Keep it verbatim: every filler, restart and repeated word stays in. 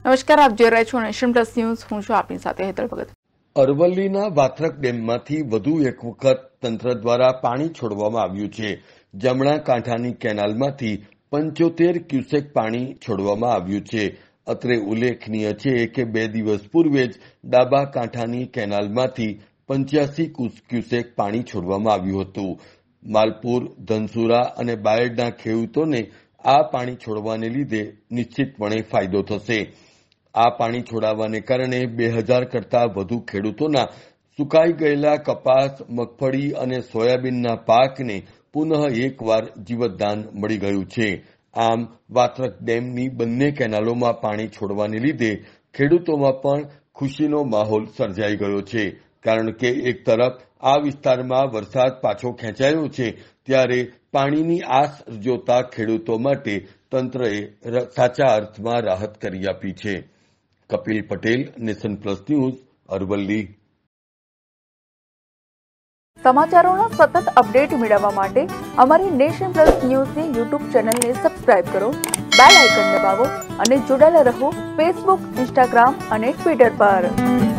નમસ્કાર, આપ જોઈ રહ્યા છો નેશન પ્લસ ન્યૂઝ. હું છું આપની સાથે હેતલ ભગત. અરવલ્લીના વાત્રક ડેમમાંથી વધુ એક વખત તંત્ર દ્વારા પાણી છોડવામાં આવ્યું છે. જમણા કાંઠાની કેનાલમાંથી પંચોતેર ક્યુસેક પાણી છોડવામાં આવ્યું છે. અત્રે ઉલ્લેખનીય છે કે બે દિવસ પૂર્વે જ ડાબા કાંઠાની કેનાલમાંથી પંચ્યાસી ક્યુસેક પાણી છોડવામાં આવ્યું હતું. માલપુર, ધનસુરા અને બાયડના ખેડૂતોને આ પાણી છોડવાને લીધે નિશ્ચિતપણે ફાયદો થશે. આ પાણી છોડાવવાને કારણે બે હજાર કરતા વધુ ખેડૂતોના સુકાઈ ગયેલા કપાસ, મગફળી અને સોયાબીનના પાકને પુનઃ એકવાર જીવતદાન મળી ગયું છે. આમ વાત્રક ડેમની બંને કેનાલોમાં પાણી છોડવાને લીધે ખેડૂતોમાં પણ ખુશીનો માહોલ સર્જાઈ ગયો છે. કારણ કે એક તરફ આ વિસ્તારમાં વરસાદ પાછો ખેંચાયો છે, ત્યારે પાણીની આસ જોતા ખેડૂતો માટે તંત્રએ સાચા અર્થમાં રાહત કરી આપી છે. Kapil Patel, nation plus news, Aravalli. સમાચારોના સતત અપડેટ મેળવવા માટે અમારી નેશન પ્લસ ન્યૂઝની યુટ્યુબ ચેનલને સબસ્ક્રાઇબ કરો, બેલ આઇકન દબાવો અને જોડાયેલા રહો ફેસબુક, ઇન્સ્ટાગ્રામ અને ટ્વિટર પર.